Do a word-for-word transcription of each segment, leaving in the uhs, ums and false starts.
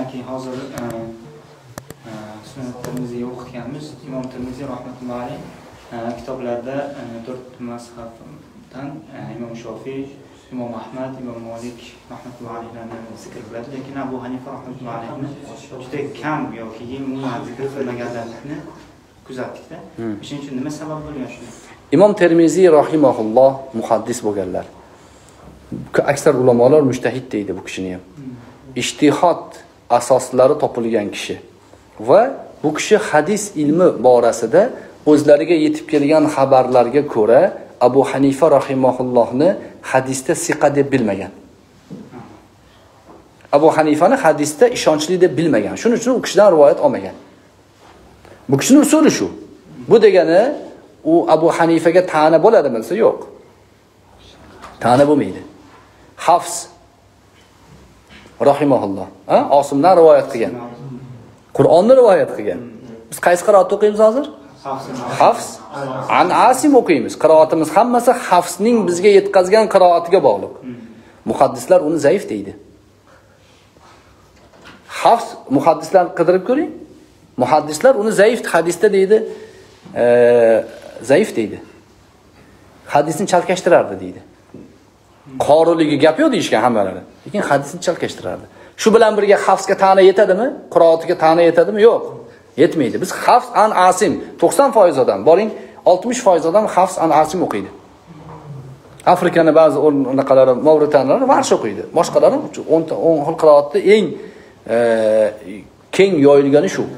Aka hozir Sunan Tirmiziy o'qitganmiz. Imom Tirmiziy rahmatullohi alayh kitoblarda to'rt mazhabdan Imom Shofiy, Imom Ahmad, Imom Malik rahmatullohi alayhlarni zikr qiladi, lekin Abu Hanifa rahmatullohi alayhni juda kam yoki umuman zikr qilmaganlarni kuzatdik-da. Shuning uchun nima sabab bo'lgan shunda? Imom Tirmiziy rahimahulloh muhaddis bo'lganlar. Aksar ulamolar mujtahid deydi bu kishini ham. Ijtihod asoslari topilgan kishi va bu kishi hadis ilmi borasida o'zlariga yetib kelgan xabarlarga ko'ra Abu Hanifa rahimahullohni hadisda siqa deb bilmagan. Abu Hanifani hadisda ishonchli deb bilmagan. Shuning uchun u kishidan rivoyat olmagan. Bu kishining usuli shu. Bu degani u Abu Hanifaga ta'na bo'ladimi desa yo'q. Ta'na bo'lmaydi. Hafs rahimahulloh, ha, Osimdan rivoyat qilgan. Qur'onni rivoyat qilgan. Biz qaysi qiroat o'qiymiz hozir? Hafs an Asim o'qiymiz. Qiroatimiz hammasi Hafsning bizga yetkazgan qiroatiga bog'liq. Muhaddislar uni zaif deydi. Hafs muhaddislarni qidirib ko'ring. Muhaddislar uni zaif hadisda deydi, e, zaif deydi. Hadisni chalkashtirardi deydi. Qoriligi gap yo'q deyishgan hammalari. Lekin hadisni chalkashtirardi. Shu bilan birga Hafsga ta'na yetadimi? Qiroatiga ta'na yetadimi? Yo'q. Yetmaydi. Biz Hafs an Asim to'qson foiz odam, boring oltmish foiz odam Hafs an Asim o'qiydi. Afrikani ba'zi o'rnaqalari, Mavritaniyani varsh o'qiydi. Boshqalari o'n xil qiroatda eng e, keng yoyilgani shu.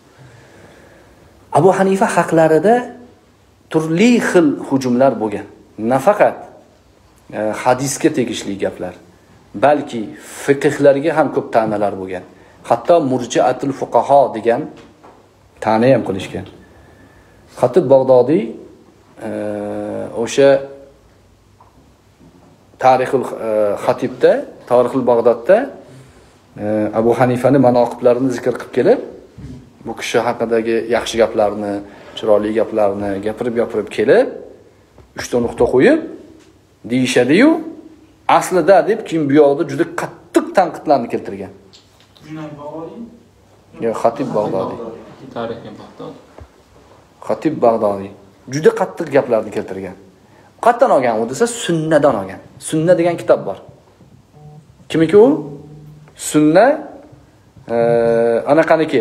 Abu Hanifa haqlarida turli xil hujumlar bo'lgan. Nafaqat e, hadisga tegishli gaplar, balki fiqhlarga ham ko'p ta'nalar bo'lgan. Hatto murji'atul fuqaho degan ta'na ham qilishgan. Xatib Bag'dodiy e, o'sha Tarixul e, Xatibda, Tarixul Bag'dodda e, Abu Hanifani manoqiblarini zikr qilib kelib, bu kishi haqidagi yaxshi gaplarni, chiroyli gaplarni gapirib-gapirib kelib, uchta nuqta qo'yib deyishadi-yu, aslida deb kim bu yoqda juda qattiq tanqidlarni keltirgan. Junayd Bag'dodiy? Yo, Xatib Bag'dodiy. Tarixiy Bag'dod. Xatib Bag'dodiy juda qattiq gaplarni keltirgan. Qayerdan olgan u desa, Sunnadan olgan. Sunna degan kitob bor. Kimiki u? Sunna e, anaqaniki.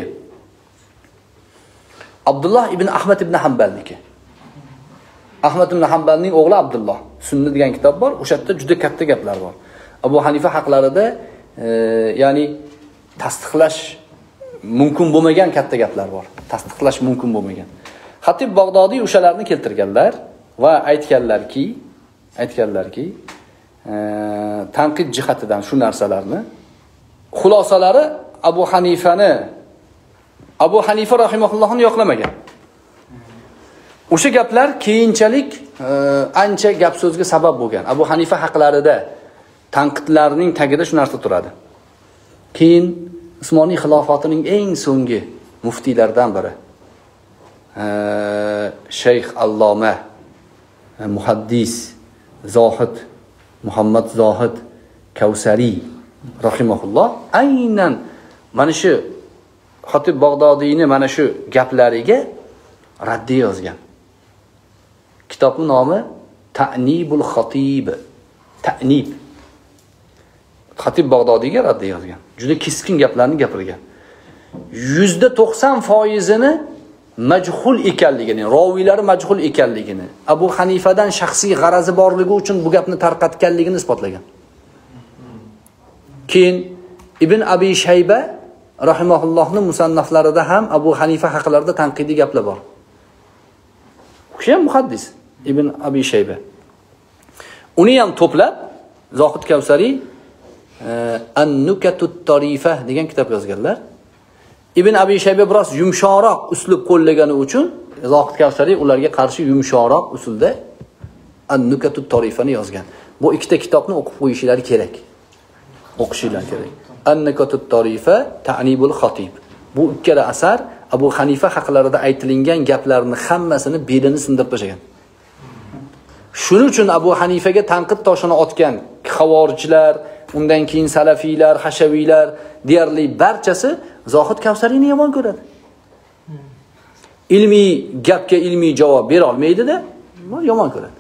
Abdullah ibn Ahmad ibn Hanbalniki. Ahmad ibn Hanbalning o'g'li Abdullah. Sunna degan kitob bor. O'sha yerda juda katta gaplar bor. Abu Hanifa haqlarida e, ya'ni tasdiqlash mumkin bo'lmagan katta gaplar bor. Tasdiqlash mumkin bo'lmagan. Xatib Bag'dodiy o'shalarni keltirganlar va aytganlarki, aytganlarki, e, tanqid jihatidan shu narsalarni xulosalari Abu Hanifani Abu Hanifa rahimahullohni yo'qlamagan. O'sha gaplar keyinchalik e, ancha gap so'zga sabab bo'lgan. Abu Hanifa haqlarida tanqidlarning tagida shu narsa turadi. Keyin Usmoniy xilofotining eng so'nggi muftiylardan biri e, Shayx Alloma, e, muhaddis, zohid Muhammad Zohid Kavsari rahimahulloh aynan mana shu Xatib Bag'dodiyni mana shu gaplariga raddiya yozgan. Kitobning nomi Ta'nibul Xatib. Ta'nib. Xatib Bag'dodiyga raddiya yozgan. Juda keskin gaplarni gapirgan. yuzda to'qson foizini majhul ekanligini, roviylari majhul ekanligini, Abu Hanifadan shaxsiy g'arazi borligi uchun bu gapni tarqatganligini isbotlagan. Keyin Ibn Abi Shayba rahimahullohning musannaflarida ham Abu Hanifa haqlarida tanqidiy gaplar bor. U kishi ham muhaddis, Ibn Abi Shayba. Uni ham to'plab Zohid Kavsari An-Nukatut Tarifa degan kitob yozganlar. Ibn Abi Shayba biroz yumshoqroq uslub qo'llagani uchun Zohid Kavsari ularga qarshi yumshoqroq usulda An-Nukatut Tarifani yozgan. Bu ikkita kitobni o'qib qo'yishlari kerak. O'qishinglar kerak. An-Nukatut Tarifa, Ta'nibul Xatib. Bu ikkala asar Abu Hanifa haqlarida aytilingan gaplarni hammasini belini sindirib tashlagan. Shuning uchun Abu Hanifaga tanqid toshini otgan xavorijlar undan keyin salafiylar, hashaviylar deyarli barchasi Zohid Kavsariyni yomon ko'radi. Ilmiy gapga ilmiy javob bera olmaydi-da, yomon ko'radi.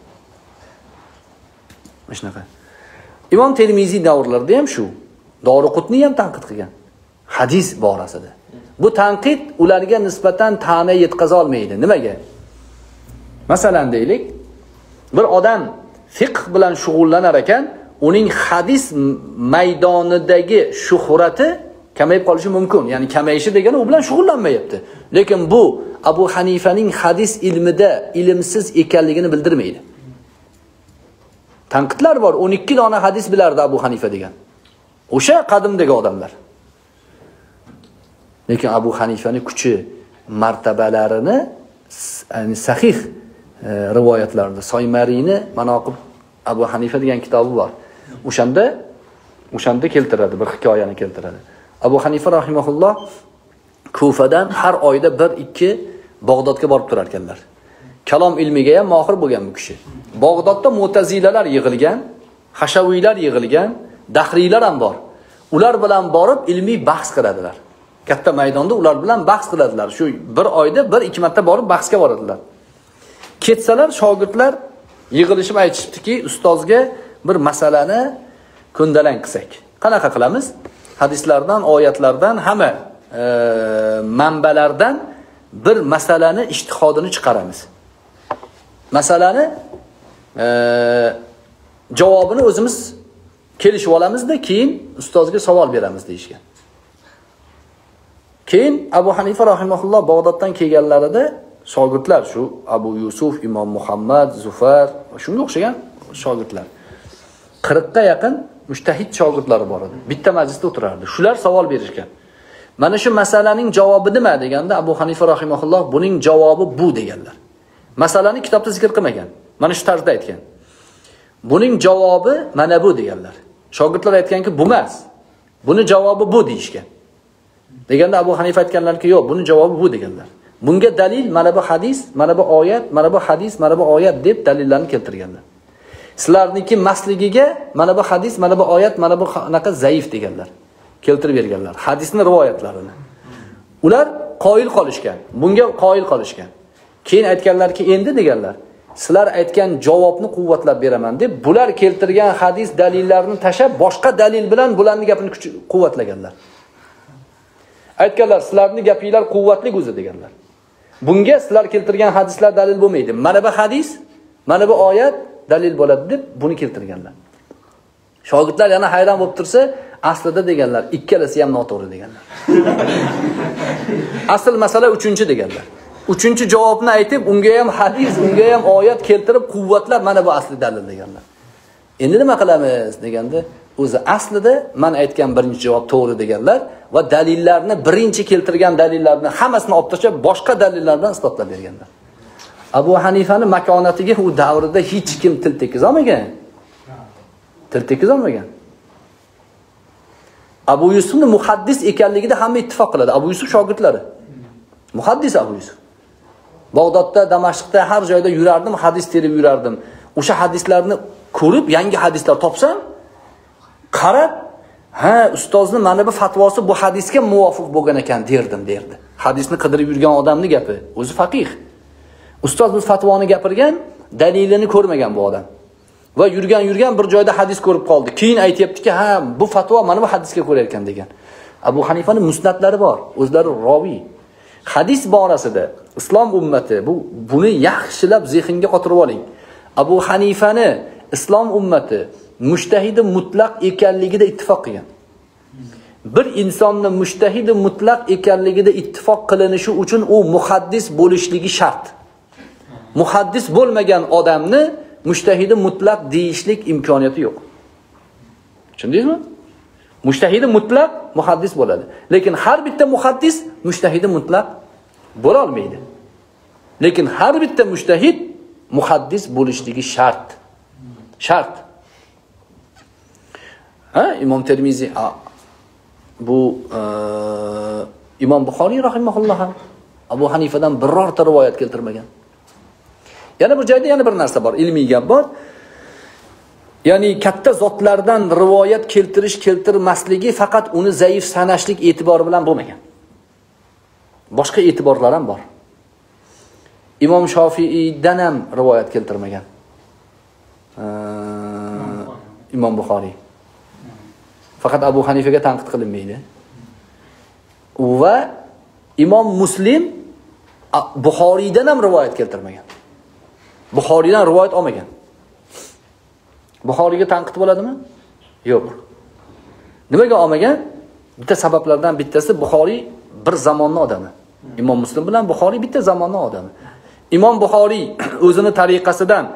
Mana shunaqa. Imom Termiziy davrlarida ham shu. Doriqutni ham tanqid qilgan. Hadis borasida. Bu tanqid ularga nisbatan ta'na yetkaza olmaydi. Nimaga? Masalan deylik, bir odam fiqh bilan shug'ullanar ekan, uning hadis maydonidagi shuhrati kamayib qolishi mumkin. Ya'ni kamayishi degani u bilan shug'ullanmayapti. Lekin bu Abu Hanifaning hadis ilmida ilmsiz ekanligini bildirmaydi. Tanqidlar bor. o'n ikki dona hadis bilardi Abu Hanifa degan. O'sha qadimdagi odamlar. Lekin Abu Hanifaning kuchi, martabalarini, ya'ni sahih e, rivoyatlarda Soymariyni Manoqib Abu Hanifa degan kitobi bor. O'shanda o'shanda keltiradi, bir hikoyani keltiradi. Abu Hanifa rahimahulloh Kufadan har oyda bir ikki Bag'dodga borib turar ekanlar. Kalom ilmiga ham mohir bo'lgan bu kishi. Bag'dodda Mu'tazilalar yig'ilgan, Hashaviylar yig'ilgan, Dahriylar ham bor. Ular bilan borib ilmiy bahs qiladilar. Katta maydonda ular bilan bahs qiladilar. Shu bir oyda bir ikki marta borib bahsga boradilar. Ketsalar shogirdlar yig'ilishib aytishibdiki, ustozga bir masalani ko'ndalang qilsak. Qanaqa qilamiz? Hadislardan, oyatlardan, hamma e, manbalardan bir masalani ijtihodini chiqaramiz. Masalani e, javobini o'zimiz kelishib olamizda, keyin ustozga savol beramiz deyishgan. Keyin Abu Hanifa rahimahulloh Bag'doddan kelganlarida shogirdlar, shu Abu Yusuf, Imom Muhammad, Zufar, shunga o'xshagan shogirdlar. qirq ga yaqin mujtahid shogirdlari bor edi. Bitta majlisda o'tirardi. Shular savol berishgan. Mana shu masalaning javobi nima deganda Abu Hanifa rahimahulloh buning javobi bu deganlar. Masalani kitobda zikr qilmagan. Mana shu tarzda aytgan. Buning javobi mana bu deganlar. Shogirdlar aytganki, bu emas. Buni javobi bu deyishgan. Deganda Abu Hanifa aytganlarki, yo'q, buni javobi bu deganlar. Bunga dalil mana bu hadis, mana bu oyat, mana bu hadis, mana bu oyat deb dalillarni keltirganlar. Sizlarniki masligiga mana bu hadis, mana bu oyat, mana bu anaqa zaif deganlar. Keltirib berganlar hadisning rivoyatlarini. Ular qoyil qolishgan. Bunga qoyil qolishgan. Keyin aytganlarki, endi deganlar, sizlar aytgan javobni quvvatlab beraman deb bular keltirgan hadis dalillarini tashab boshqa dalil bilan bularning gapini quvvatlaganlar. Aytganlar, sizlarning gapinglar quvvatli o'zi deganlar. Bunga sizlar keltirgan hadislar dalil bo'lmaydi. Mana bu hadis, mana bu oyat dalil bo'ladi deb buni keltirganlar. Shogirdlar yana hayron bo'lib tursa, aslida deganlar, ikkalasi ham noto'g'ri deganlar. Asl masala uchinchi deganlar. Uchinchi javobni aytib, unga ham hadis, unga ham oyat keltirib quvvatlab, mana bu asli dalil deganlar. Endi nima qilamiz deganda, o'zi aslida men aytgan birinchi javob to'g'ri deganlar va dalillarni birinchi keltirgan dalillarni hammasini olib tashlab boshqa dalillardan isbotlab berganlar. Abu Hanifaning makonatiga u davrida hech kim til tekiza olmagan. Til tekiza olmagan. Abu Yusufning muhaddis ekanligida hamma ittifoq qiladi. Abu Yusuf shogirdlari. Muhaddis Abu Yusuf. Bag'dodda, Damashqda har joyda yurardim, hadis terib yurardim. O'sha hadislarni ko'rib, yangi hadislar topsam, qarab, ha, ustozning mana bu fatvosi bu hadisga muvofiq bo'lgan ekan derdim, derdi. Hadisni qidirib yurgan odamning gapi, o'zi faqih. Ustoz bu fatvoni gapirgan, dalilini ko'rmagan bu odam. Va yurgan yurgan bir joyda hadis ko'rib qoldi. Keyin aytayaptiki, ha, bu fatvo mana bu hadisga ko'ra ekan degan. Abu Hanifaning musnadlari bor, o'zlari raviy. Hadis borasida islom ummati bu buni yaxshilab zehnga qotirib oling. Abu Hanifani islom ummati mujtahidi mutlaq ekanligida ittifoq qilgan. Bir insonni mujtahidi mutlaq ekanligida ittifoq qilinishi uchun u muhaddis bo'lishligi shart. Muhaddis bo'lmagan odamni mujtahidi mutlaq deyishlik imkoniyati yo'q. Tushundingizmi? Mujtahidi mutlaq muhaddis bo'ladi. Lekin har bitta muhaddis mujtahidi mutlaq bo'la olmaydi. Lekin har bitta mujtahid muhaddis bo'lishligi shart. Shart. Ha, Imom Termiziy bu e, Imom Buxoriy rahimahulloh ham Abu Hanifadan birorta rivoyat keltirmagan. Yana bir joyda yana bir narsa bor, ilmiy gap bor. ya'ni katta zotlardan rivoyat keltirish keltirmasligi faqat uni zaif sanashlik e'tibori bilan bo'lmagan. Boshqa e'tiborlar ham bor. Imom Shofiydan ham rivoyat keltirmagan. Imom Buxoriy. Faqat Abu Hanifaga tanqid qilinmaydi. Va Imom Muslim Buxoriydan ham rivoyat keltirmagan. Buxoriydan rivoyat olmagan. Buxoriyga tanqid bo'ladimi? Yo'q. Nimaga olmagan? Bitta sabablardan bittasi Buxoriy bir zamonning odami. Imom Muslim bilan Buxoriy bitta zamonning odami. Imom Buxoriy o'zini tariqasidan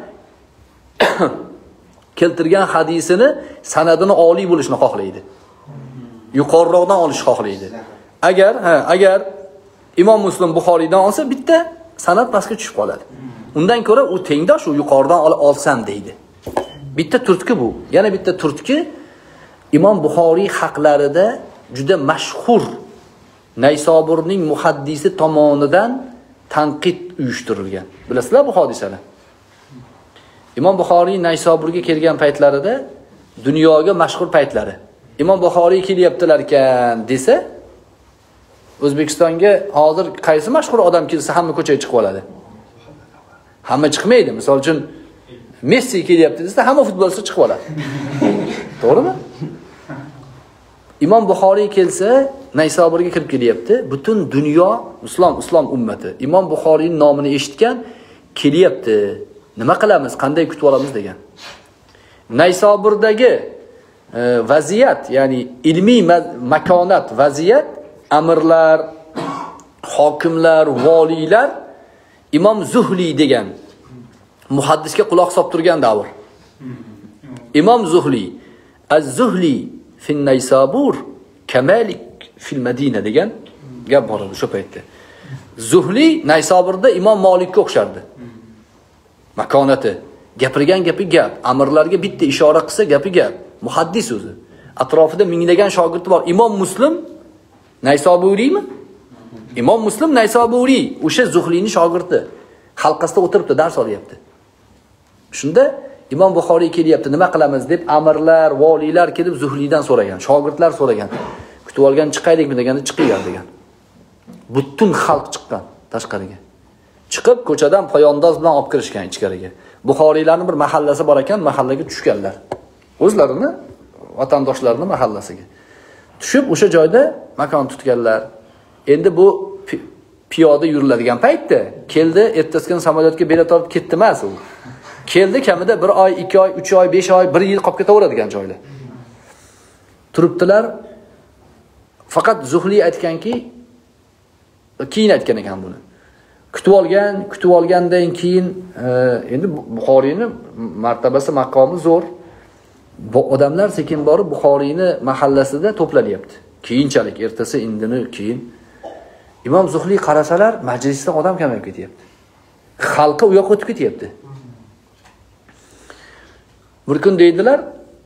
keltirgan hadisini sanadini oliy bo'lishini xohlaydi. Yuqoriroqdan olishni xohlaydi. Agar, ha, agar Imom Muslim Buxoriydan olsa bitta sanad pastga tushib qoladi. Undan ko'ra u tengdosh u yuqoridan olsam deydi. Bitta turtki bu. Yana bitta turtki Imom Buxoriy haqlarida juda mashhur Naysoburning muhaddisi tomonidan tanqid uyushtirilgan. Bilasizlar bu hodisani? Imom Buxoriy Naysoburga kelgan paytlarida dunyoga mashhur paytlari. Imom Buxoriy kelyaptilar ekan desa, O'zbekistonga hozir qaysi mashhur odam kelsa hamma ko'chaga chiqib oladi. Hamma chiqmaydi. Misol uchun Messi kelyapti desa hamma futbolchi chiqib oladi. To'g'rimi? Imom Buxoriy kelsa, Naysoburga kirib kelyapti. Butun dunyo, islom, islom ummati Imom Buxoriyning nomini eshitgan, kelyapti. Nima qilamiz, qanday kutib olamiz degan. Naysoburdagi e, vaziyat, ya'ni ilmiy makonat, vaziyat, amirlar, hokimlar, voliylar Imom Zuhli degan muhaddisga quloq solib turgan davr. Imom Zuhli, Az-Zuhli fin Naysabur kamalik fil Madina degan gap bor edi shu paytda. Zuhli Naysoburda Imom Malikka o'xshardi. Makonati, gapirgan gapi gap, amirlarga bitta ishora qilsa gapi gap, muhaddis o'zi. Atrofida minglagan shogirdi bor. Imom Muslim Naysoburiymi? Imom Muslim Naysoburiy, o'sha Zuhlining shogirdi. Halqasida o'tiribdi, dars olyapti. Shunda Imom Buxoriy kelyapti, nima qilamiz deb amirlar, voliylar kelib Zuhlidan so'ragan, shogirdlar so'ragan. Kutib olgan chiqaylikmi deganda chiqinglar degan. Butun xalq chiqqan tashqariga. Chiqib ko'chadan poyondoz bilan olib kirishgan ichkariga. Buxoriylarning bir mahallasi bor ekan, mahallaga tushganlar. O'zlarini vatandoshlarini mahallasiga. Tushib o'sha joyda makon tutganlar. Endi bu piyoda yuriladigan paytda keldi, ertasi kuni samolyotga bilet olib ketdi emas u. Keldi kamida bir oy, ikki oy, uch oy, besh oy, bir yil qolib ketaveradigan joylar. Turibdilar. Faqat Zuhli aytganki, keyin aytgan ekan buni. Kutib olgan, kutib olgandan keyin endi Buxoriyning martabasi, maqomi zo'r. Bu odamlar sekin borib Buxoriyni mahallasida to'planyapti. Keyinchalik ertasi indini keyin Imom Zuhli qarasalar, majlisda odam kamayib ketyapti. Xalqi u yoqqa o'tib ketyapti. Bir kun deydilar,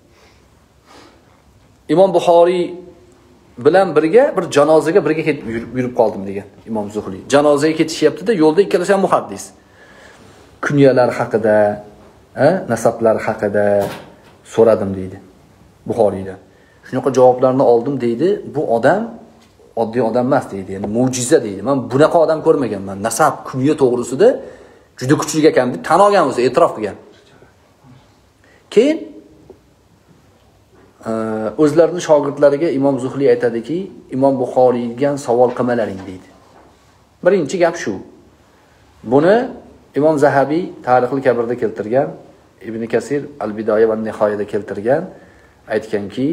Imom Buxoriy bilan birga bir janozaga birga ketib yurib qoldim degan Imom Zuhli. Janozaga ketishyapti-da, yo'lda ikkalasi ham muhaddis. Kunyalar haqida, ha, nasablar haqida so'radim deydi Buxoriydan. Shunaqa javoblarni oldim deydi. Bu odam oddiy odam emas deydi. Ya'ni mo'jiza deydi. Men bunaqa odam ko'rmaganman. Nasab, kunya to'g'risida juda kuchli ekan deb tan olgan o'zi, e'tirof qilgan. Keyin o'zlarining shogirdlariga Imom Zuhli aytadiki, Imom Buxoriyga savol qilmalaring deydi. Birinchi gap shu. Buni Imom Zahabiy Tarixul Kabirda keltirgan, Ibn Kasir Al-Bidoya va Nihoyada keltirgan, aytganki,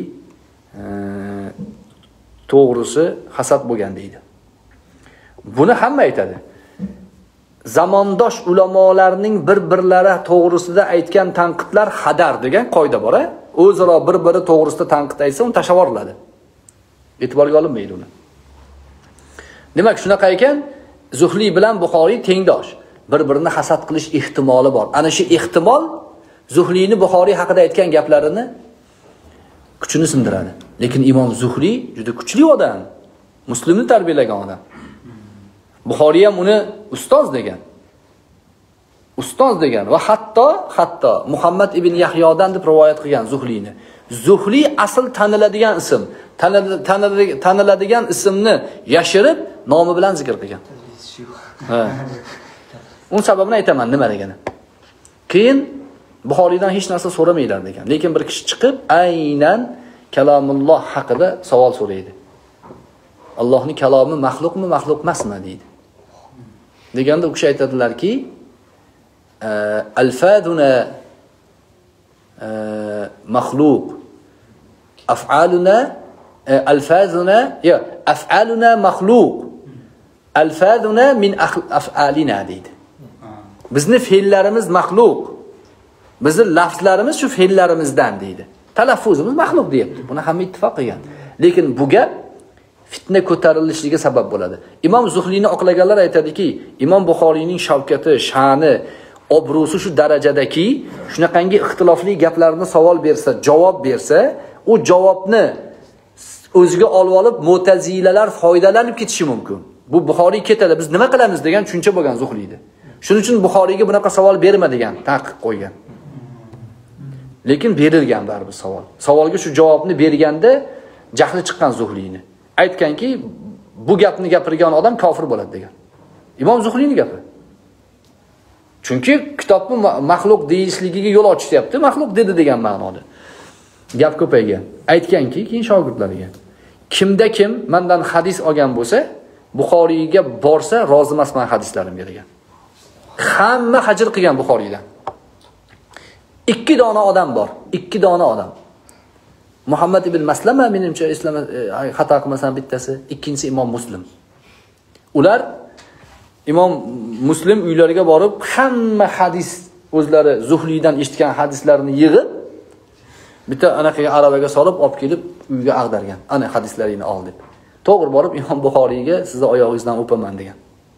to'g'risi hasad bo'lgan deydi. Buni hamma aytadi. Zamondosh ulamolarning bir-birlari to'g'risida aytgan tanqidlar hadar degan qoida bor, a? O'zaro bir-biri to'g'risida tanqid aytsa, uni tashlab yuboriladi. E'tiborga olinmaydi uni. Demak, shunaqa ekan, Zuhli bilan Buxoriy tengdosh. Bir-birini hasad qilish ehtimoli bor. Ana shu ehtimol Zuhlini Buxoriy haqida aytgan gaplarini kuchini sindiradi. Lekin Imom Zuhli juda kuchli odam. Muslimni tarbiyalagan odam. Buxoriy ham uni ustoz degan. ustoz degan va hatto hatto Muhammad ibn Yahyodan deb rivoyat qilgan Zuhlini. Zuhli asl taniladigan ism, taniladigan ismni yashirib nomi bilan zikr qilgan. Ha. Uning sababini aytaman nima degani. Keyin Buxoriydan hech narsa so'ramaylar degan. Lekin bir kishi chiqib aynan kalomulloh haqida savol so'raydi. Allohning kalomi maxluqmi, maxluq emasmi deydi. Deganda u kishi aytadilarki, alfaduna maxluq, af'aluna alfazuna ya af'aluna maxluq, alfazuna min af'alina deydi. Bizni fe'llarimiz maxluq. Bizning lafzlarimiz shu fe'llarimizdan deydi. Talaffuzimiz maxluq deyapti. Buni hamma ittifoq qilgan. Lekin bu gap fitna ko'tarilishiga sabab bo'ladi. Imom Zuhlini oqlaganlar aytadiki, Imom Buxoriyning shavkati, sha'ni, obro'si shu darajadaki, shunaqangi ixtilofli gaplarni savol bersa, javob bersa, u javobni o'ziga olib olib Mu'tazilalar foydalanib ketishi mumkin. Bu Buxoriy ketadi, biz nima qilamiz degan tushuncha bo'lgan Zuhlida. Shuning uchun Buxoriyga bunaqa savol berma degan, taqiq qo'ygan. Lekin berilgan baribir savol. Savolga shu javobni berganda jahli chiqqan Zuhlini. Aytganki, bu gapni gapirgan odam kofir bo'ladi degan. Imom Zuhlini gapi. Chunki kitobni maxluq deyishligiga yo'l ochyapti, maxluq dedi degan ma'noda. Gap ko'paygan. Aytganki, keyin shogirdlariga, kimda kim mendan hadis olgan bo'lsa, Buxoriyga borsa, rozi emasman hadislarimga degan. Hamma hajr qilgan Buxoriydan. Ikki dona odam bor, ikki dona odam. Muhammad ibn Maslama menimcha islom xato qilmasam bittasi, ikkinchisi Imom Muslim. Ular Imom Muslim uylariga borib, hamma hadis o'zlari Zuhliydan eshitgan hadislarni yig'ib, bitta anaqaga aravaga solib olib kelib uyga ag'dargan. Ana hadislaringni ol deb. To'g'ri borib Imom Buxoriyga sizni oyog'ingizdan o'paman degan.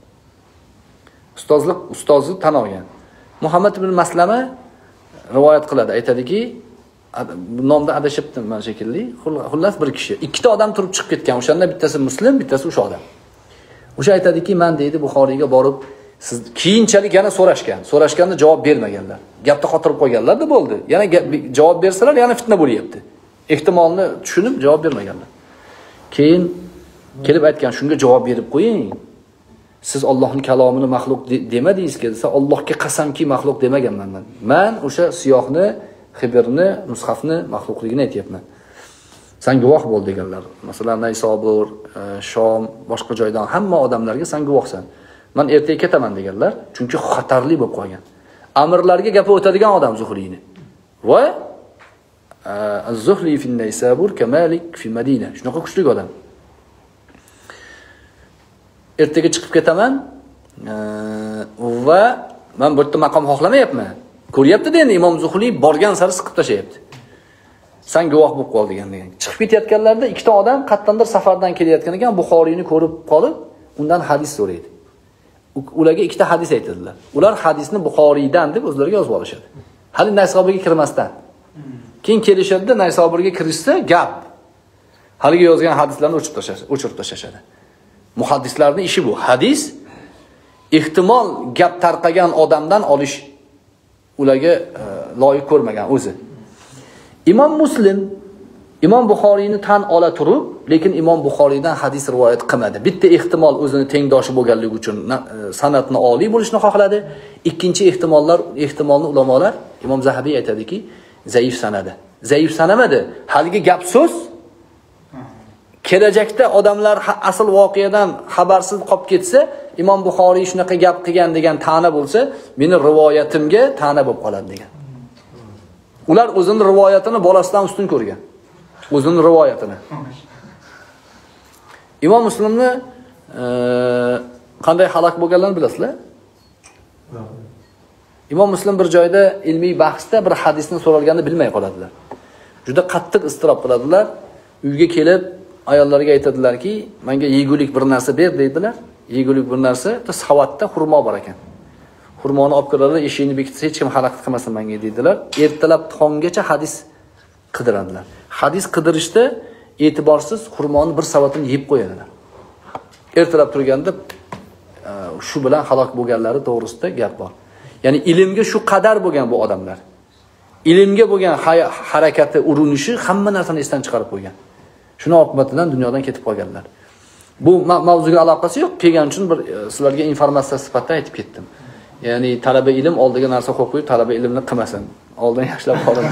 Ustozlik ustozni tan olgan. Muhammad ibn Maslama rivoyat qiladi, aytadiki, bu nomda adashibdim men shekilli. Xullas bir kishi, ikkita odam turib chiqib ketgan. O'shanda bittasi Muslim, bittasi o'sha odam. O'sha aytadiki, men deydi Buxoriyga borib, siz keyinchalik yana so'rashgan. So'rashganda javob bermaganlar. Gapni xotirib qo'yganlar-da bo'ldi. Yana javob bersalar, yana fitna bo'lyapti. Ehtimolni tushunib javob bermaganlar. Keyin kelib aytgan, shunga javob berib qo'ying. Siz Allohning kalomini maxluq demadingiz-ki, desa, Allohga qasamki maxluq demaganman men. Men o'sha siyohni, xibirni, mushafni maxluqligini aytayapman. Sen guvoh bo'l deganlar. Masalan, Naysobur, Shom, boshqa joydan hamma odamlarga sen guvohsan. Men ertaga ketaman deganlar, chunki xatarli bo'lib qolgan. Amirlarga gapi o'tadigan odam Zuhlini. Va Az-Zuhli fi Naysabur kamalik fi Madina. Shunaqa kuchli odam. Ertaga chiqib ketaman va men bu yerda maqom xohlamayapman. Ko'ryapti-da endi Imom Zuhli borgan sari siqib tashlayapti. Sen guvoh bo'lib qol degan degan. Chiqib ketayotganlarda ikkita odam qattandir safardan kelayotgan ekan, Buxoriyni ko'rib qolib, undan hadis so'raydi. Ularga ikkita hadis aytadilar. Ular hadisni Buxoriydan deb o'zlariga yozib olishadi. Hali Naysoburga kirmasdan. Keyin kelishadi, Naysoburga kirishsa gap. Haliga yozgan hadislarni o'chirib tashashadi, o'chirib tashashadi. Muhaddislarning ishi bu. Hadis ehtimol gap tarqagan odamdan olish ularga e, loyiq ko'rmagan o'zi. Imom Muslim Imom Buxoriyni tan ola turib, lekin Imom Buxoriydan hadis rivoyat qilmadi. Bitta ehtimol o'zini tengdoshi bo'lganligi uchun san'atni oliy bo'lishni xohladi. Ikkinchi ehtimollar ehtimolni ulamolar Imom Zahabiy aytadiki, zaif sanadi. Zaif sanamadi. Haligi gap so'z kelajakda odamlar asl voqeadan xabarsiz qolib ketsa, Imom Buxoriy shunaqa gap qilgan degan ta'na bo'lsa, meni rivoyatimga ta'na bo'lib qoladi degan. Ular o'zining rivoyatini bolasidan ustun ko'rgan. O'zining rivoyatini. Imom Muslimni e, qanday halok bo'lganlarini bilasizlar? Imom Muslim bir joyda ilmiy bahsda bir hadisni so'ralganini bilmay qoladilar. Juda qattiq iztirob qiladilar. Uyga kelib ayollariga aytadilarki, menga yegulik bir narsa ber deydilar. Yegulik bir narsa, savatda xurmo bor ekan. Xurmoni olib kiradilar, eshikni bekitsa hech kim xalaqit qilmasin menga deydilar. Ertalab tonggacha hadis qidiradilar. Hadis qidirishda e'tiborsiz xurmoni bir savatini yeb qo'yadilar. Ertalab turganda shu bilan halok bo'lganlari to'g'risida gap bor. Ya'ni ilmga shu qadar bo'lgan bu odamlar. Ilmga bo'lgan harakati, urinishi hamma narsani esdan chiqarib qo'ygan. Shuni oqibatidan dunyodan ketib qolganlar. Bu mavzuga aloqasi yo'q, kelgan uchun bir sizlarga informatsiya sifatida aytib ketdim. Ya'ni talaba ilm oldiga narsa qo'yib qo'yib, talaba ilmni qilmasin. Oldin yaxshilab qolib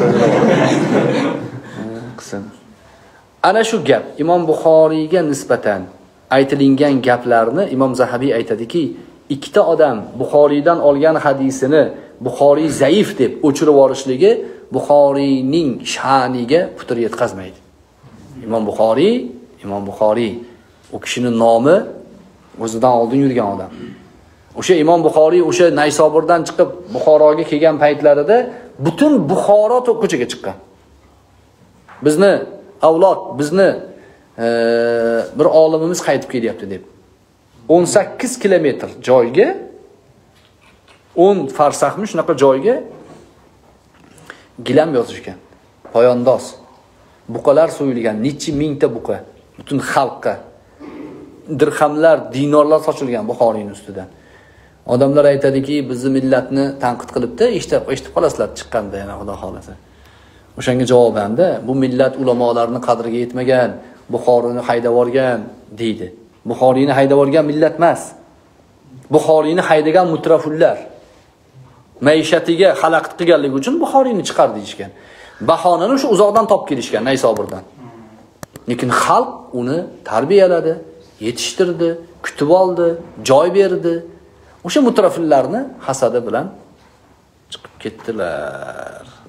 qilsin. Ana shu gap Imom Buxoriyga nisbatan aytilingan gaplarni Imom Zahabiy aytadiki, ikkita odam Buxoriydan olgan hadisini Buxoriy zaif deb o'chirib yuborishligi Buxoriyning sha'niga putur yetkazmaydi. Imom Buxoriy, Imom Buxoriy u kishining nomi o'zidan oldin yurgan odam. O'sha Imom Buxoriy o'sha Naysoburdan chiqib Buxoroga kelgan paytlarida butun Buxoro ko'chaga chiqqan. Bizni avlod, bizni e, bir olimimiz qaytib kelyapti deb. o'n sakkiz kilometr joyga, o'n farsahmi shunaqa joyga gilam yozishgan. Poyandoz. Buqalar so'yilgan, necha mingta buqa butun xalqqa. Dirhamlar, dinorlar sochilgan Buxoriyning ustidan. Odamlar aytadiki, bizni millatni tanqid qilibdi, eshitib, eshitib qolasizlar chiqqanda yana Xudo xolasa. O'shanga javobanda bu millat ulamolarning qadriga yetmagan, Buxoriyni haydab olgan deydi. Buxoriyni haydab olgan millat emas. Buxoriyni haydagan mutrafullar maishatiga xalaqit qilganligi uchun Buxoriyni chiqar deyishgan. Bahonani o'sha uzoqdan topib kelishgan Naysoburdan. Lekin xalq uni tarbiyaladi, yetishtirdi, kutib oldi, joy berdi. O'sha mutrafillarni hasadi bilan chiqib ketdilar.